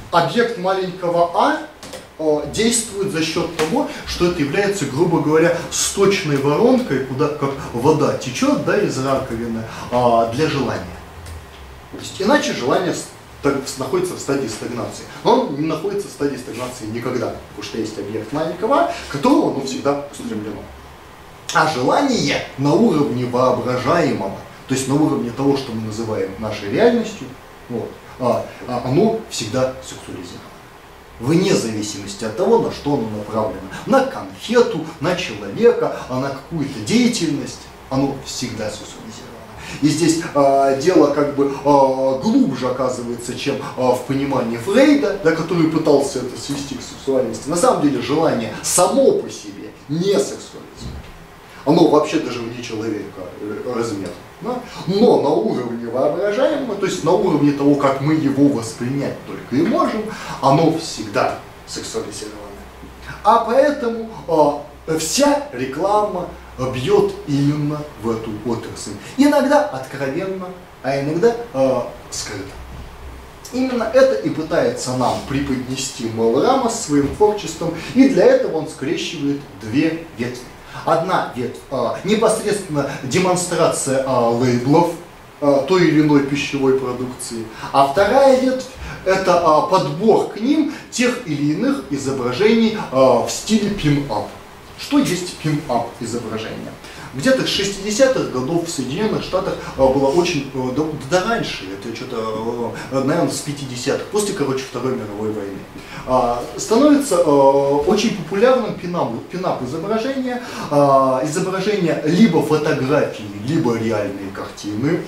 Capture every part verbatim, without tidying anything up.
объект маленького а действует за счет того, что это является, грубо говоря, сточной воронкой, куда как вода течет, да, из раковины а, для желания. То есть, иначе желание находится в стадии стагнации. Но он не находится в стадии стагнации никогда, потому что есть объект маленького а, к которому оно всегда устремлено. А желание на уровне воображаемого, то есть на уровне того, что мы называем нашей реальностью, вот, а, а оно всегда сексуализировано. Вне зависимости от того, на что оно направлено. На конфету, на человека, а на какую-то деятельность, оно всегда сексуализировано. И здесь э, дело как бы э, глубже оказывается, чем э, в понимании Фрейда, да, который пытался это свести к сексуальности. На самом деле желание само по себе не сексуализировано. Оно вообще даже вне человека размер. Да? Но на уровне воображаемого, то есть на уровне того, как мы его воспринять только и можем, оно всегда сексуализировано. А поэтому э, вся реклама бьет именно в эту отрасль. Иногда откровенно, а иногда э, скрыто. Именно это и пытается нам преподнести Мэл Рамос своим творчеством, и для этого он скрещивает две ветви. Одна ветвь а, непосредственно демонстрация а, лейблов а, той или иной пищевой продукции, а вторая ветвь это а, подбор к ним тех или иных изображений а, в стиле пин-ап. Что есть пин-ап изображение? Где-то с шестидесятых годов в Соединенных Штатах было очень, да, да раньше, это что-то, наверное, с пятидесятых, после, короче, Второй мировой войны, становится очень популярным пинап, пинап изображение, изображение либо фотографии, либо реальные картины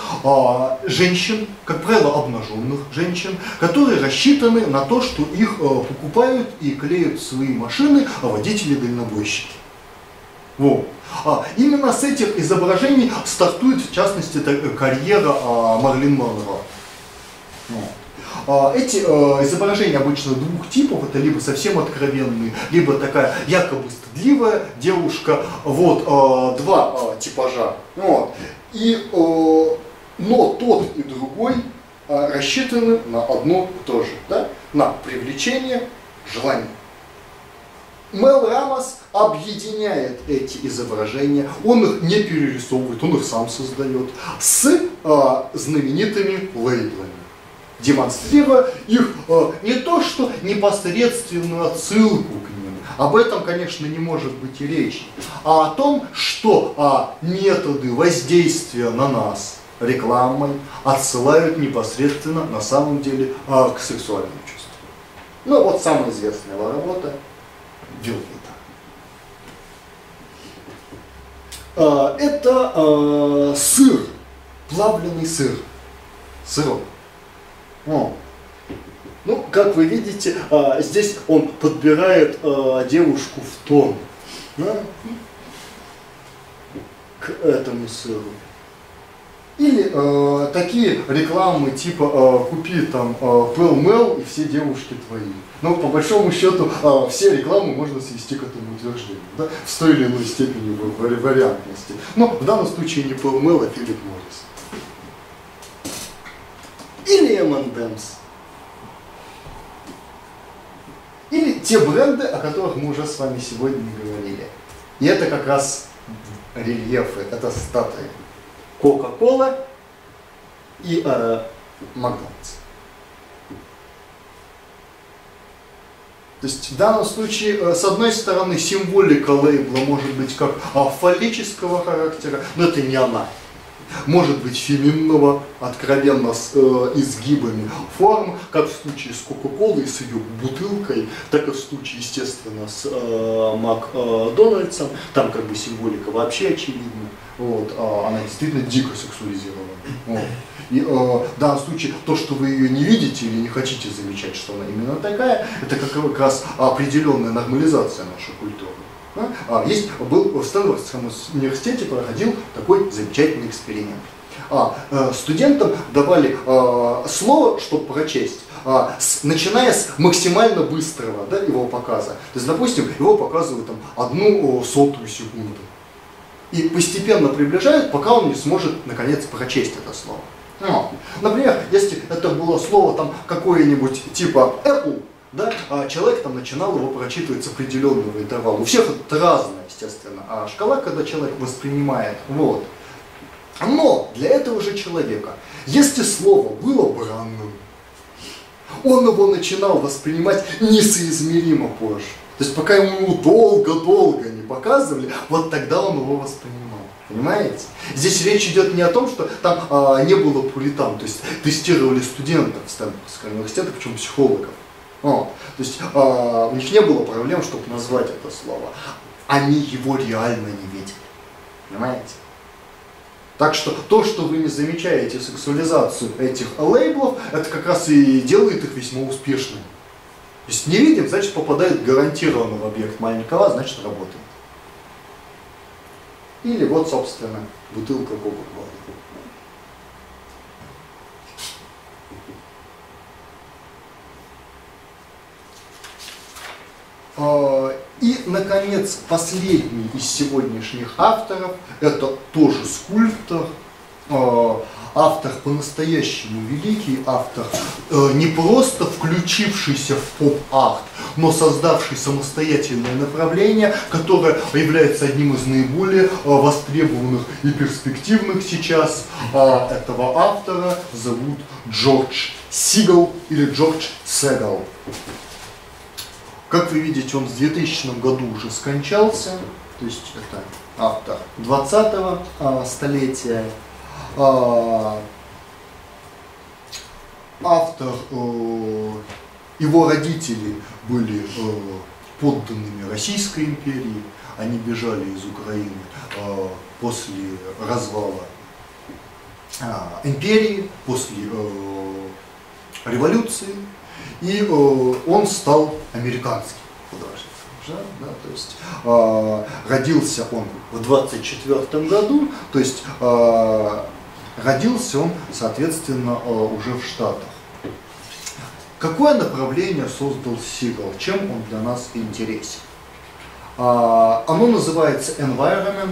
женщин, как правило, обнаженных женщин, которые рассчитаны на то, что их покупают и клеят в свои машины водители-дальнобойщики. Вот. А, именно с этих изображений стартует, в частности, карьера а, Марлин Монро. Вот. А, эти а, изображения обычно двух типов, это либо совсем откровенные, либо такая якобы стыдливая девушка. Вот, а, два а, типажа. Вот. И, а, но тот и другой а, рассчитаны на одно и то же, да? На привлечение желания. Мэл Рамос объединяет эти изображения, он их не перерисовывает, он их сам создает, с э, знаменитыми лейблами, демонстрируя их э, не то что непосредственную отсылку к ним, об этом, конечно, не может быть и речи, а о том, что э, методы воздействия на нас рекламой отсылают непосредственно на самом деле э, к сексуальным чувствам. Ну вот самая известная его работа Вилкита. Это э, сыр, плавленый сыр, сырок. О. Ну, как вы видите, э, здесь он подбирает э, девушку в тон, да, к этому сыру. Или э, такие рекламы типа э, купи там э, Pell-Mell и все девушки твои. Но по большому счету э, все рекламы можно свести к этому утверждению, да, в той или иной степени вариантности. Но в данном случае не Pell-Mell, а Филипп Моррис. Или эм энд эмс. Или те бренды, о которых мы уже с вами сегодня говорили. И это как раз рельефы, это статуи. Кока-кола и э, Макдональдс. То есть в данном случае, с одной стороны, символика лейбла может быть как фаллического характера, но это не она. Может быть феминного, откровенно с э, изгибами форм, как в случае с Кока-Колой, с ее бутылкой, так и в случае, естественно, с э, Макдональдсом. Там как бы символика вообще очевидна. Вот, э, она действительно дико сексуализирована. Вот. И э, в данном случае то, что вы ее не видите или не хотите замечать, что она именно такая, это как раз определенная нормализация нашей культуры. А, есть, был в Стэнфордском университете проходил такой замечательный эксперимент. А, э, студентам давали э, слово, чтобы прочесть, а, с, начиная с максимально быстрого, да, его показа. То есть, допустим, его показывают там, одну сотую секунду. И постепенно приближают, пока он не сможет наконец прочесть это слово. Ну, например, если это было слово там какое-нибудь типа Apple, да, а человек там начинал его прочитывать с определенного интервала. У всех это разное, естественно, а шкала, когда человек воспринимает, вот. Но для этого же человека, если слово было бранным, он его начинал воспринимать несоизмеримо позже. То есть пока ему долго-долго не показывали, вот тогда он его воспринимал. Понимаете? Здесь речь идет не о том, что там а, не было пуритан, то есть тестировали студентов Стэнфордского университета, причем психологов. О, то есть а, у них не было проблем, чтобы назвать это слово. Они его реально не видели. Понимаете? Так что то, что вы не замечаете сексуализацию этих лейблов, это как раз и делает их весьма успешными. То есть не видим, значит попадает гарантированно в объект маленького, значит работает. Или вот, собственно, бутылка Кока-Колы. И, наконец, последний из сегодняшних авторов, это тоже скульптор, автор по-настоящему великий, автор, не просто включившийся в поп-арт, но создавший самостоятельное направление, которое является одним из наиболее востребованных и перспективных сейчас. Этого автора зовут Джордж Сигал или Джордж Сегал. Как вы видите, он в двухтысячном году уже скончался, то есть это автор двадцатого столетия. Автор, его родители были подданными Российской империи, они бежали из Украины после развала империи, после революции. И э, он стал американским художником. Да, то есть, э, родился он в двадцать четвёртом году, то есть э, родился он, соответственно, э, уже в Штатах. Какое направление создал Сигал? Чем он для нас интересен? Э, оно называется environment.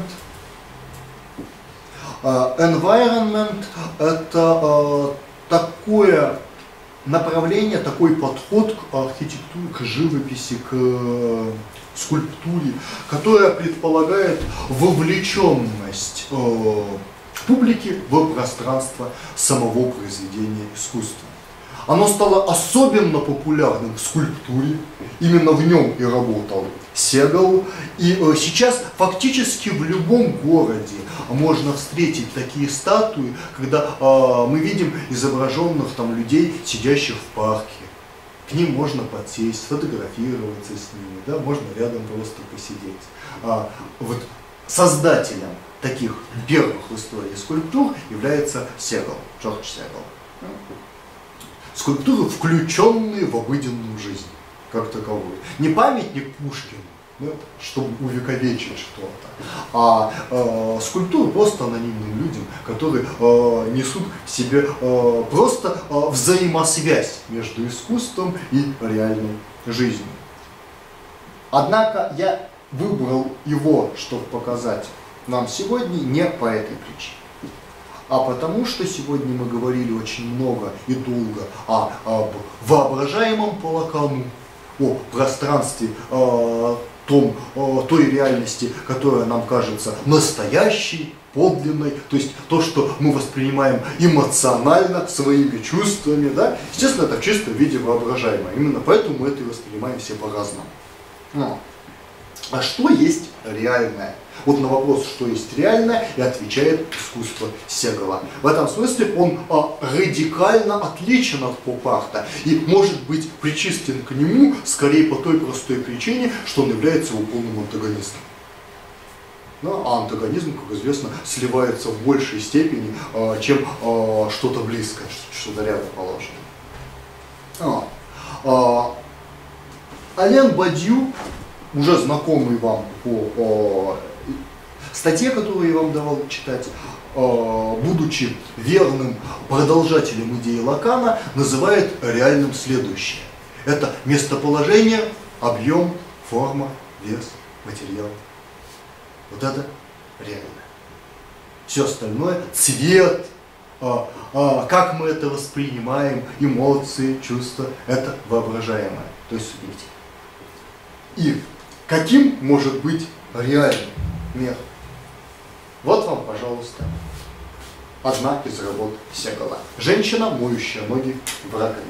Э, environment это э, такое направление, такой подход к архитектуре, к живописи, к э, скульптуре, которая предполагает вовлеченность э, публики в пространство самого произведения искусства. Оно стало особенно популярным в скульптуре, именно в нем и работал Сегал. И э, сейчас фактически в любом городе можно встретить такие статуи, когда э, мы видим изображенных там людей, сидящих в парке. К ним можно подсесть, сфотографироваться с ними, да, можно рядом просто посидеть. А, вот создателем таких первых в истории скульптур является Сегал, Джордж Сегал. Скульптуры, включенные в обыденную жизнь, как таковую. Не памятник Пушкину, да, чтобы увековечить что-то, а э, скульптуры просто анонимным людям, которые э, несут в себе э, просто э, взаимосвязь между искусством и реальной жизнью. Однако я выбрал его, чтобы показать нам сегодня, не по этой причине. А потому что сегодня мы говорили очень много и долго о, об воображаемом по Лакану, о пространстве, о том, о той реальности, которая нам кажется настоящей, подлинной, то есть то, что мы воспринимаем эмоционально, своими чувствами, да? Естественно, это в чистом виде воображаемое, именно поэтому мы это и воспринимаем все по-разному. Но. А что есть реальное? Вот на вопрос, что есть реальное, и отвечает искусство Сегала. В этом смысле он а, радикально отличен от поп-арта и может быть причислен к нему скорее по той простой причине, что он является его полным антагонистом. Ну, а антагонизм, как известно, сливается в большей степени, а, чем а, что-то близкое, что-то рядом положено. А, а, Ален Бадью, уже знакомый вам по о, статье, которую я вам давал читать, о, будучи верным продолжателем идеи Лакана, называет реальным следующее. Это местоположение, объем, форма, вес, материал. Вот это реально. Все остальное, цвет, А, а, как мы это воспринимаем, эмоции, чувства, это воображаемое, то есть субъективно. И каким может быть реальный мир? Вот вам, пожалуйста, одна из работ Сегала. Женщина, моющая ноги в раковине.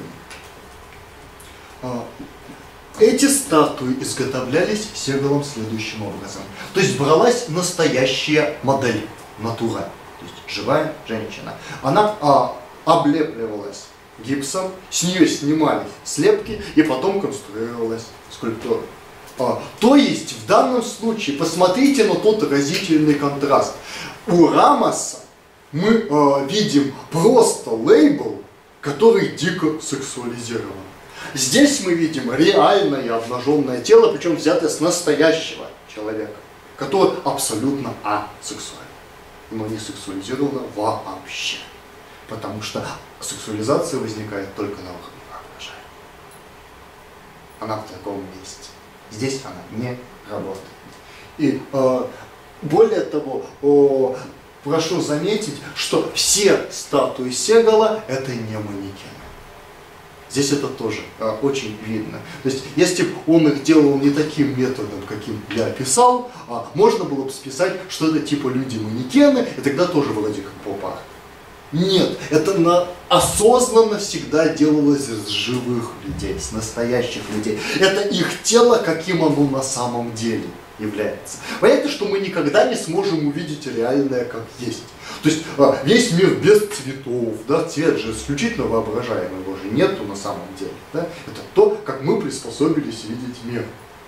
Эти статуи изготовлялись Сегалом следующим образом. То есть бралась настоящая модель, натура, то есть живая женщина. Она а, облепливалась гипсом, с нее снимались слепки и потом конструировалась скульптура. А, то есть в данном случае, посмотрите на тот разительный контраст. У Рамоса мы а, видим просто лейбл, который дико сексуализирован. Здесь мы видим реальное обнаженное тело, причем взятое с настоящего человека, который абсолютно асексуален, но не сексуализировано вообще. Потому что сексуализация возникает только на уровне воображения. Она в таком месте. Здесь она не работает. И э, более того, э, прошу заметить, что все статуи Сегала это не манекены. Здесь это тоже а, очень видно. То есть, если бы он их делал не таким методом, каким я описал, а, можно было бы списать, что это типа люди-манекены, и тогда тоже вроде как поп-арт. Нет, это на, осознанно всегда делалось с живых людей, с настоящих людей. Это их тело, каким оно на самом деле является. Понятно, что мы никогда не сможем увидеть реальное как есть. То есть весь мир без цветов, да, цвет же исключительно воображаемый, его же нету на самом деле. Да? Это то, как мы приспособились видеть мир.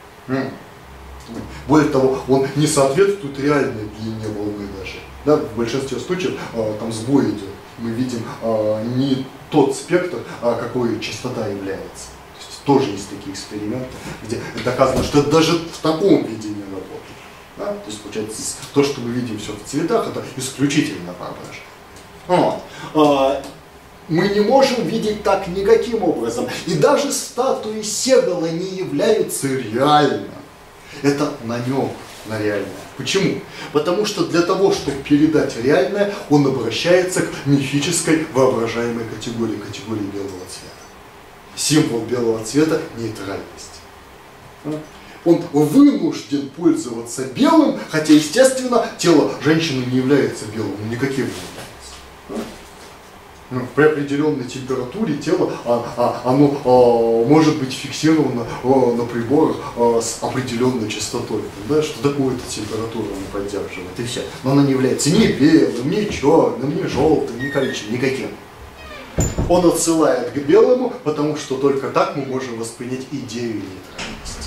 Более того, он не соответствует реальной длине волны даже. Да? В большинстве случаев там сбой идет. Мы видим не тот спектр, какой частота является. То есть тоже есть такие эксперименты, где доказано, что это даже в таком виде не работает. Да? То есть, получается, то, что мы видим все в цветах, это исключительно воображение. Вот. Мы не можем видеть так никаким образом. И даже статуи Сегала не являются реальными. Это намек на реальное. Почему? Потому что для того, чтобы передать реальное, он обращается к мифической воображаемой категории, категории белого цвета. Символ белого цвета – нейтральность. Он вынужден пользоваться белым, хотя, естественно, тело женщины не является белым, никаким не является. Ну, при определенной температуре тело а, а, оно а, может быть фиксировано а, на приборах а, с определенной частотой. Да, что такую-то температуру оно поддерживает, и все. Но оно не является ни белым, ни черным, ни желтым, ни коричневым, никаким. Он отсылает к белому, потому что только так мы можем воспринять идею нейтральности.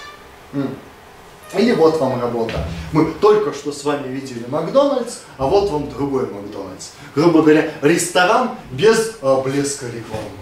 Или вот вам работа. Мы только что с вами видели Макдональдс, а вот вам другой Макдональдс. Грубо говоря, ресторан без а, блеска рекламы.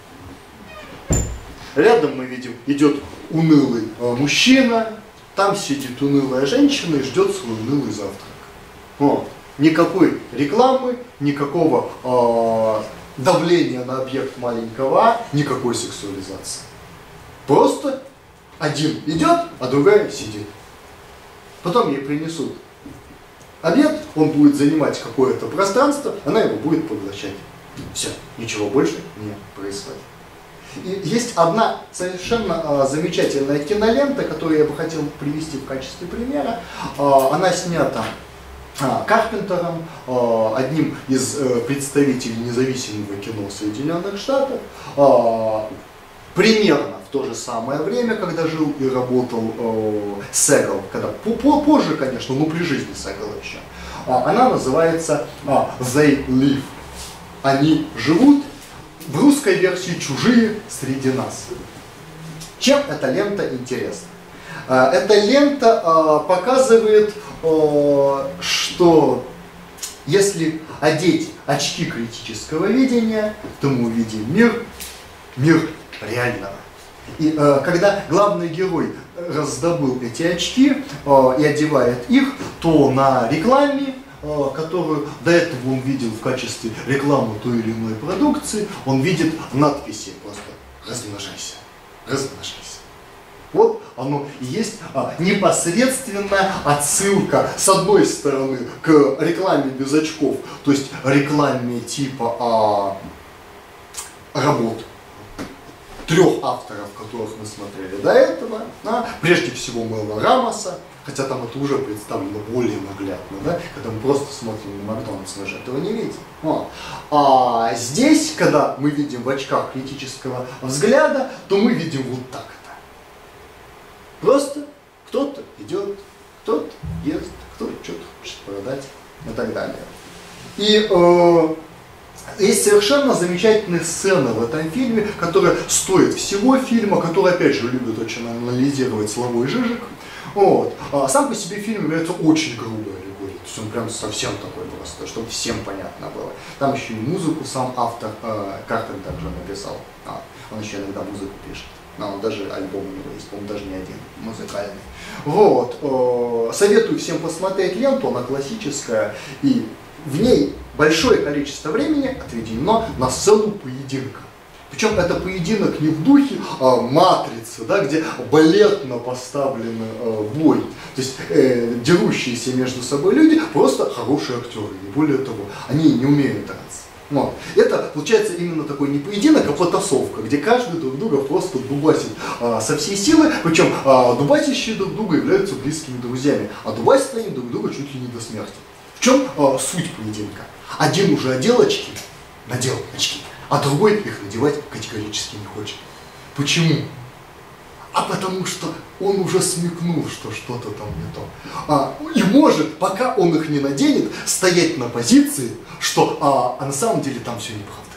Рядом мы видим, идет унылый а, мужчина, там сидит унылая женщина и ждет свой унылый завтрак. Вот. Никакой рекламы, никакого а, давления на объект маленького А, никакой сексуализации. Просто один идет, а другая сидит. Потом ей принесут обед, он будет занимать какое-то пространство, она его будет поглощать. Все, ничего больше не происходит. И есть одна совершенно а, замечательная кинолента, которую я бы хотел привести в качестве примера. А, она снята а, Карпентером, а, одним из а, представителей независимого кино Соединенных Штатов. А, примерно в то же самое время, когда жил и работал э, Сегал, когда позже, конечно, но при жизни Сегала еще. А, она называется а, They Live. Они живут, в русской версии «Чужие среди нас». Чем эта лента интересна? А, эта лента а, показывает, а, что если одеть очки критического видения, то мы увидим мир, мир реального. И э, когда главный герой раздобыл эти очки э, и одевает их, то на рекламе, э, которую до этого он видел в качестве рекламы той или иной продукции, он видит надписи просто «размножайся, размножайся». Вот оно и есть а, непосредственная отсылка, с одной стороны, к рекламе без очков, то есть рекламе типа а, работ трех авторов, которых мы смотрели до этого, да, прежде всего Мэла Рамоса, хотя там это уже представлено более наглядно, да, когда мы просто смотрим на Макдональдс, мы же этого не видим. Вот. А здесь, когда мы видим в очках критического взгляда, то мы видим вот так. Просто кто-то идет, кто-то ест, кто-то что-то хочет продать и так далее. И э, есть совершенно замечательные сцены в этом фильме, которые стоят всего фильма, который, опять же, любит очень анализировать Славой Жижик. Вот. А сам по себе фильм является очень грубой аллегорией, то есть он прям совсем такой просто, чтобы всем понятно было. Там еще и музыку сам автор э, Карпентер же написал, а, он еще иногда музыку пишет. Но даже альбом у него есть, по-моему, даже не один, музыкальный. Вот. Советую всем посмотреть ленту, она классическая, и в ней большое количество времени отведено на сцену поединка. Причем это поединок не в духе а, матрицы, да, где балетно поставлен а, бой. То есть э, дерущиеся между собой люди просто хорошие актеры, не более того, они не умеют драться. Вот. Это получается именно такой не поединок, а потасовка, где каждый друг друга просто дубасит а, со всей силы, причем а, дубасящие друг друга являются близкими друзьями, а дубасят они друг друга чуть ли не до смерти. В чем а, суть поединка? Один уже одел очки, надел очки, а другой их надевать категорически не хочет. Почему? А потому что он уже смекнул, что что-то там не то. А, и может, пока он их не наденет, стоять на позиции, что а, а на самом деле там все неправда.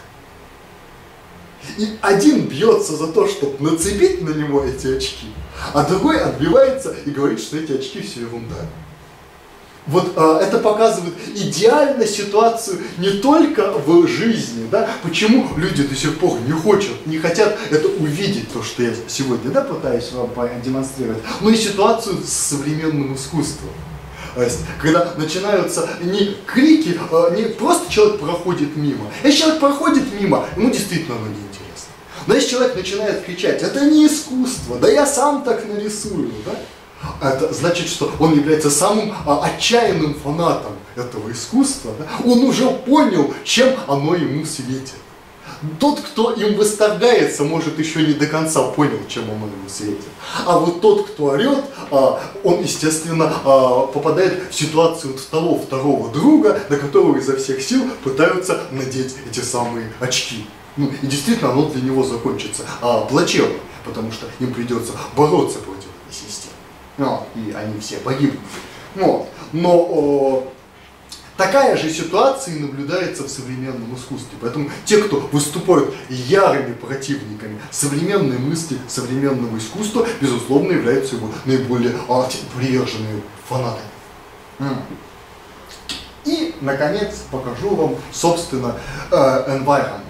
И один бьется за то, чтобы нацепить на него эти очки, а другой отбивается и говорит, что эти очки все ерунда. Вот а, это показывает идеально ситуацию не только в жизни, да, почему люди до сих пор не хотят, не хотят это увидеть, то, что я сегодня, да, пытаюсь вам демонстрировать, но и ситуацию с современным искусством. То есть, когда начинаются не крики, а, не просто человек проходит мимо. Если человек проходит мимо, ему действительно оно неинтересно. Но если человек начинает кричать, это не искусство, да я сам так нарисую, да? Это значит, что он является самым а, отчаянным фанатом этого искусства. Да? Он уже понял, чем оно ему светит. Тот, кто им восторгается, может, еще не до конца понял, чем оно ему светит. А вот тот, кто орет, а, он, естественно, а, попадает в ситуацию вот того второго друга, на которого изо всех сил пытаются надеть эти самые очки. Ну, и действительно, оно для него закончится а, плачевно, потому что им придется бороться против этой системы. Ну, и они все погибнут. Вот. Но о, такая же ситуация наблюдается в современном искусстве. Поэтому те, кто выступают ярыми противниками современной мысли, современного искусства, безусловно, являются его наиболее а, приверженными фанатами. И, наконец, покажу вам, собственно, environment.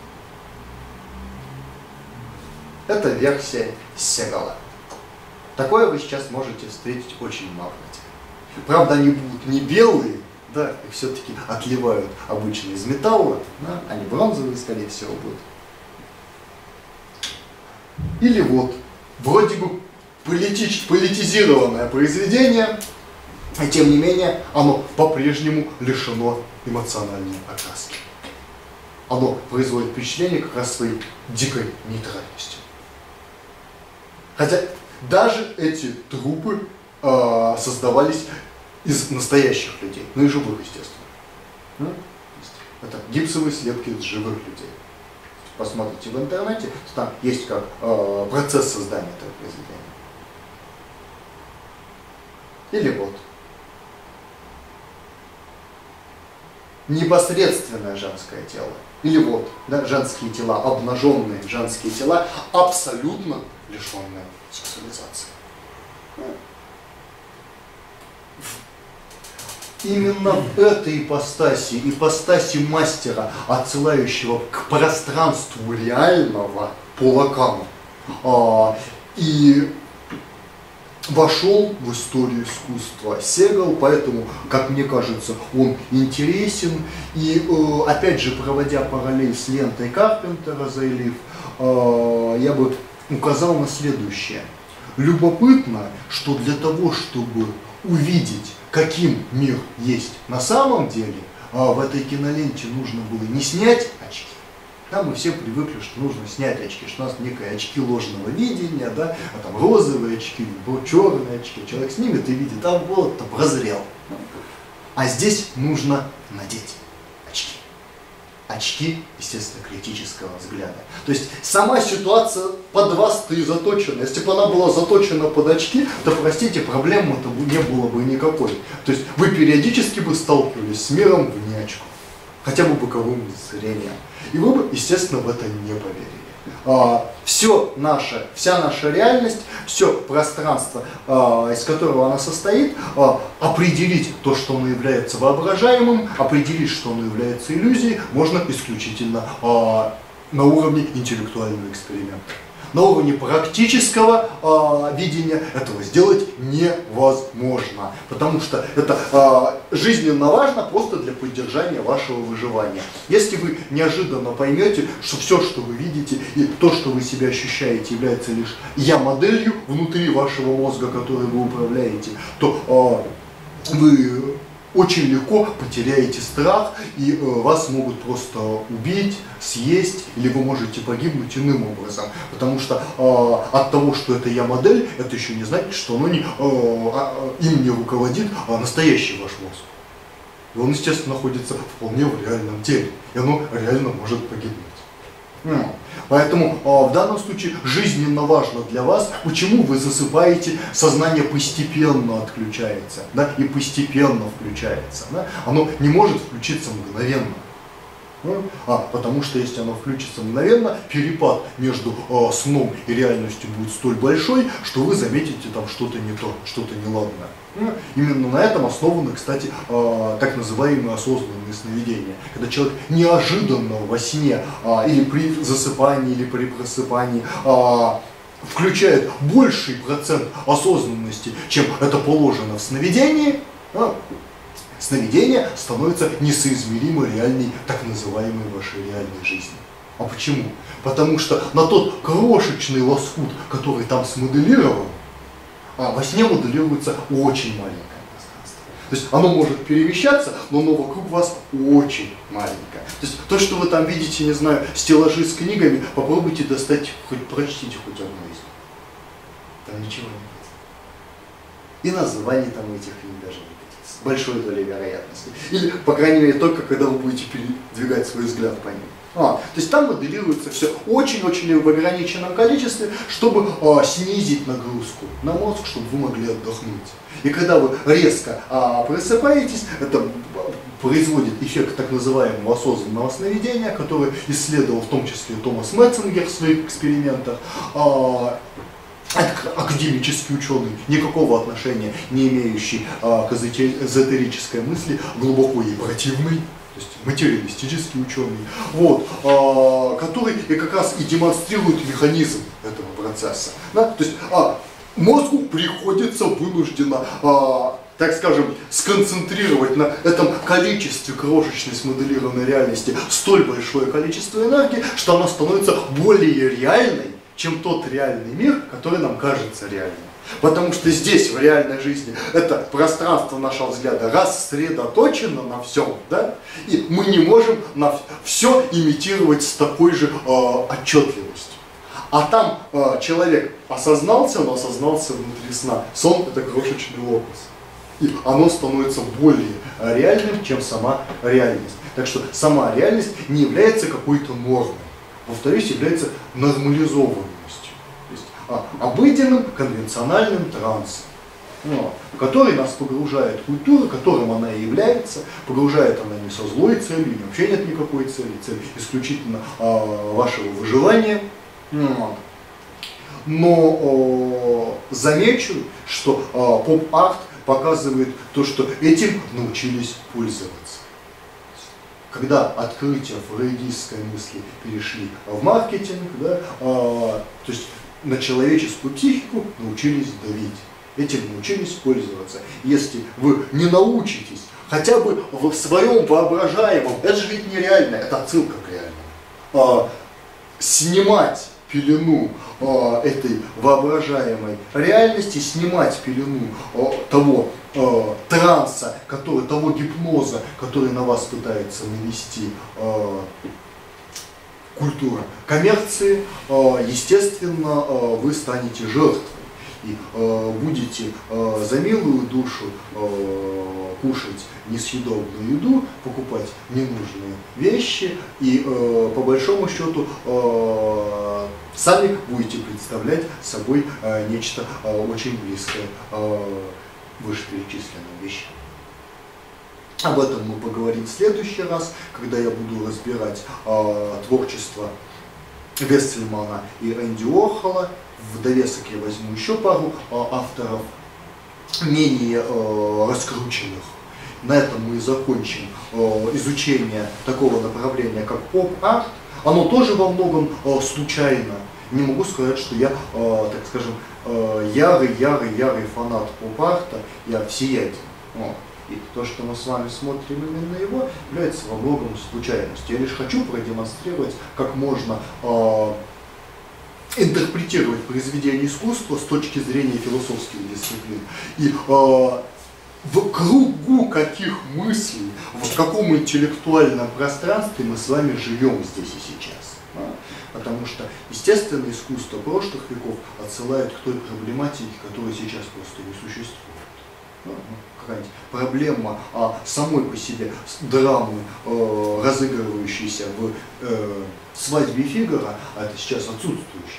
Это версия Сегала. Такое вы сейчас можете встретить очень много где. Правда, они будут не белые, да, их все-таки отливают обычно из металла, да, они бронзовые, скорее всего, будут. Или вот, вроде бы политич, политизированное произведение, и тем не менее, оно по-прежнему лишено эмоциональной окраски. Оно производит впечатление как раз своей дикой нейтральностью. Хотя даже эти трупы э, создавались из настоящих людей, ну и живых, естественно. Ну, это гипсовые слепки из живых людей. Посмотрите в интернете, там есть как э, процесс создания этого произведения. Или вот. Непосредственное женское тело. Или вот, да, женские тела, обнаженные женские тела, абсолютно лишенные сексуализации. Именно в этой ипостаси, ипостаси мастера, отсылающего к пространству реального по Лакану, а, и вошел в историю искусства Сегал, поэтому, как мне кажется, он интересен. И, опять же, проводя параллель с лентой Карпентера «Зайлив», я бы указал на следующее. любопытно, что для того, чтобы увидеть, каким мир есть на самом деле, в этой киноленте нужно было не снять очки. Там мы все привыкли, что нужно снять очки, что у нас некое очки ложного видения, да, а там розовые очки, черные очки. Человек снимет и видит, а вот там прозрел. А здесь нужно надеть очки. Очки, естественно, критического взгляда. То есть сама ситуация под вас-то и заточена. Если бы она была заточена под очки, то, простите, проблемы-то не было бы никакой. То есть вы периодически бы сталкивались с миром вне очков. Хотя бы боковым зрением. И вы бы, естественно, в это не поверили. А, все наше, вся наша реальность, все пространство, а, из которого она состоит, а, определить то, что оно является воображаемым, определить, что оно является иллюзией, можно исключительно а, на уровне интеллектуального эксперимента. На уровне практического э, видения этого сделать невозможно, потому что это э, жизненно важно просто для поддержания вашего выживания. Если вы неожиданно поймете, что все, что вы видите и то, что вы себя ощущаете, является лишь я-моделью внутри вашего мозга, которой вы управляете, то э, вы очень легко потеряете страх, и э, вас могут просто убить, съесть, или вы можете погибнуть иным образом. Потому что э, от того, что это я-модель, это еще не значит, что оно не, э, э, им не руководит а настоящий ваш мозг. И он, естественно, находится вполне в реальном теле, и оно реально может погибнуть. Mm. Поэтому э, в данном случае жизненно важно для вас, почему вы засыпаете, сознание постепенно отключается, да, и постепенно включается. Да? Оно не может включиться мгновенно. Ну, а, потому что если оно включится мгновенно, перепад между э, сном и реальностью будет столь большой, что вы заметите там что-то не то, что-то неладное. Ну, именно на этом основаны, кстати, э, так называемые осознанные сновидения. Когда человек неожиданно во сне э, или при засыпании, или при просыпании э, включает больший процент осознанности, чем это положено в сновидении, э, сновидение становится несоизмеримо реальной, так называемой вашей реальной жизни. А почему? Потому что на тот крошечный лоскут, который там смоделирован, а во сне моделируется очень маленькое пространство. То есть оно может перемещаться, но оно вокруг вас очень маленькое. То есть то, что вы там видите, не знаю, стеллажи с книгами, попробуйте достать, хоть прочтите хоть одну из них. Там ничего не будет. И названий там этих книг даже нет. С большой долей вероятности. Или, по крайней мере, только когда вы будете передвигать свой взгляд по ним. А, то есть там моделируется все очень-очень в ограниченном количестве, чтобы а, снизить нагрузку на мозг, чтобы вы могли отдохнуть. И когда вы резко а, просыпаетесь, это производит эффект так называемого осознанного сновидения, который исследовал в том числе Томас Метцингер в своих экспериментах. А, академический ученый, никакого отношения не имеющий а, к эзотерической мысли, глубоко ей противный, то есть материалистический ученый, вот, а, который и как раз и демонстрирует механизм этого процесса. Да? То есть а, мозгу приходится вынужденно, а, так скажем, сконцентрировать на этом количестве крошечной смоделированной реальности столь большое количество энергии, что она становится более реальной, чем тот реальный мир, который нам кажется реальным. Потому что здесь, в реальной жизни, это пространство нашего взгляда рассредоточено на всем, да? И мы не можем на все имитировать с такой же э, отчетливостью. А там э, человек осознался, но осознался внутри сна. Сон — это крошечный образ. И оно становится более реальным, чем сама реальность. Так что сама реальность не является какой-то нормой. Повторюсь, является нормализованностью, то есть а, обыденным конвенциональным трансом, ну, который нас погружает в культуру, которым она и является, погружает она не со злой целью, вообще нет никакой цели, цель исключительно а, вашего выживания. Ну, но о, замечу, что а, поп-арт показывает то, что этим научились пользоваться. Когда открытия фрейдистской мысли перешли в маркетинг, да, а, то есть на человеческую психику научились давить, этим научились пользоваться. Если вы не научитесь хотя бы в своем воображаемом, это же ведь нереально, это отсылка к реальному, а, снимать пелену э, этой воображаемой реальности, снимать пелену э, того э, транса, который, того гипноза, который на вас пытается навести э, культура коммерции, э, естественно, э, вы станете жертвой. И э, будете э, за милую душу э, кушать несъедобную еду, покупать ненужные вещи и э, по большому счету э, сами будете представлять собой э, нечто э, очень близкое э, вышеперечисленным вещам. Об этом мы поговорим в следующий раз, когда я буду разбирать э, творчество Вессельмана и Энди Уорхола. В довесок я возьму еще пару э, авторов, менее э, раскрученных. На этом мы и закончим э, изучение такого направления, как поп-арт. Оно тоже во многом э, случайно. Не могу сказать, что я, э, так скажем, э, ярый, ярый, ярый фанат поп-арта, я всеяден. Вот. И то, что мы с вами смотрим именно его, является во многом случайностью. Я лишь хочу продемонстрировать, как можно э, интерпретировать произведение искусства с точки зрения философских дисциплин. И э, в кругу каких мыслей, в каком интеллектуальном пространстве мы с вами живем здесь и сейчас. Да? Потому что, естественно, искусство прошлых веков отсылает к той проблематике, которая сейчас просто не существует. Да? Какая-нибудь проблема а, самой по себе драмы, э, разыгрывающейся в э, свадьбе Фигаро, а это сейчас отсутствующее.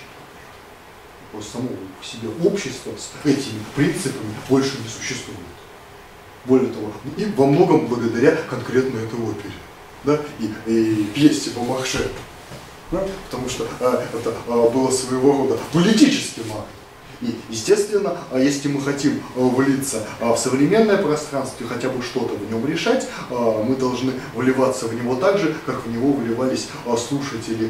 Самого по себе общества с этими принципами больше не существует. Более того, и во многом благодаря конкретно этой опере, да, и, и пьесе Бомарше, да, потому что а, это а, было своего рода политическим актом. И, естественно, если мы хотим влиться в современное пространство и хотя бы что-то в нем решать, мы должны вливаться в него так же, как в него вливались слушатели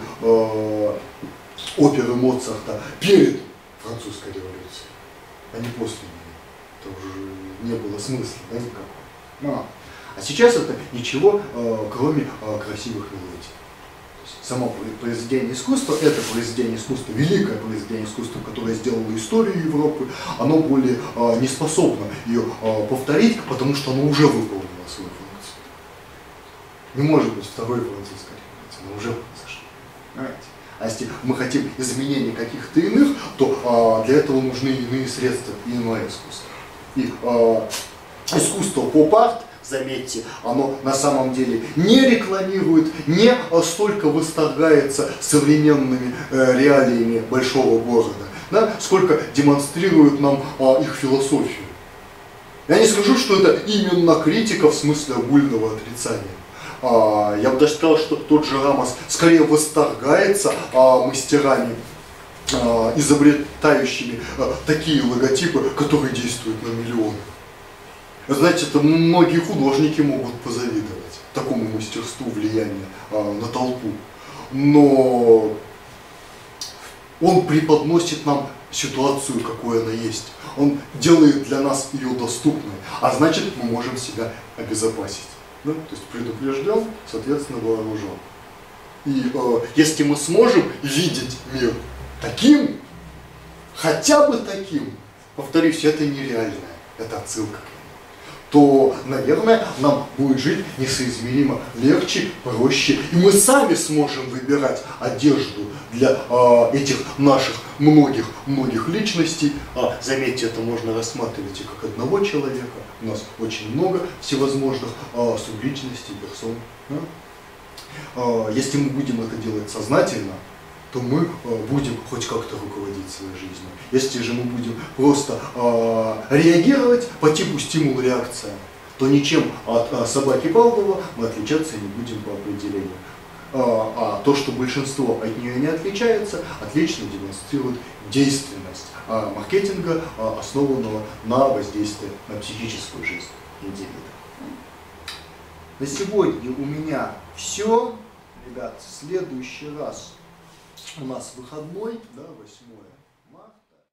оперы Моцарта перед французской революцией, а не после нее. Это уже не было смысла, да, никакого. А, а сейчас это ничего, кроме красивых мелодий. Само произведение искусства, это произведение искусства, великое произведение искусства, которое сделало историю Европы, оно более э, не способно ее э, повторить, потому что оно уже выполнило свою функцию. Не может быть второй французской революции, оно уже произошло. Понимаете? А если мы хотим изменений каких-то иных, то э, для этого нужны иные средства, иное искусство. И э, искусство поп-арт, заметьте, оно на самом деле не рекламирует, не столько восторгается современными э, реалиями большого города, да, сколько демонстрирует нам э, их философию. Я не скажу, что это именно критика в смысле огульного отрицания. А, я бы даже сказал, что тот же Рамос скорее восторгается а, мастерами, а, изобретающими а, такие логотипы, которые действуют на миллионы. Знаете, это многие художники могут позавидовать такому мастерству влияния а, на толпу. Но он преподносит нам ситуацию, какой она есть. Он делает для нас ее доступной, а значит, мы можем себя обезопасить. Да? То есть предупрежден, соответственно, вооружен. И э, если мы сможем видеть мир таким, хотя бы таким, повторюсь, это нереальное, это отсылка к нему, то, наверное, нам будет жить несоизмеримо легче, проще, и мы сами сможем выбирать одежду для э, этих наших многих-многих личностей. А, заметьте, это можно рассматривать и как одного человека. У нас очень много всевозможных э, субличностей, персон. Да? Э, если мы будем это делать сознательно, то мы э, будем хоть как-то руководить своей жизнью. Если же мы будем просто э, реагировать по типу стимул-реакция, то ничем от э, собаки Павлова мы отличаться не будем по определению. Э, а то, что большинство от нее не отличается, отлично демонстрирует действенность э, маркетинга, э, основанного на воздействии на психическую жизнь индивида. На сегодня у меня все. Ребят, в следующий раз у нас выходной, да, восьмое.